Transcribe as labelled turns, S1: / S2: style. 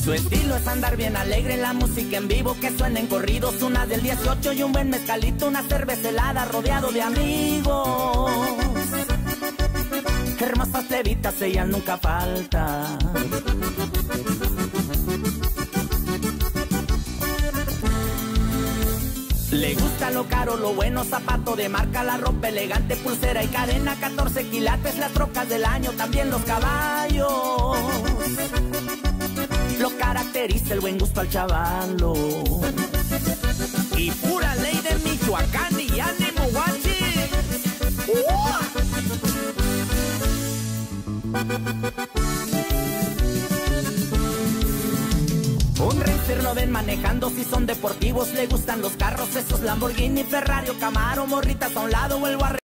S1: Su estilo es andar bien alegre, la música en vivo que suenen corridos, una del 18 y un buen mezcalito, una cerveza helada rodeado de amigos. Hermosas plebitas, ellas nunca faltan. Le gusta lo caro, lo bueno, zapato de marca, la ropa elegante, pulsera y cadena, 14 quilates, las trocas del año, también los caballos. Lo caracteriza el buen gusto al chavalo. Y pura ley de Michoacán y ánimo, guachi. Un racer lo ven manejando si son deportivos, le gustan los carros, esos Lamborghini, Ferrari o Camaro, morritas a un lado o el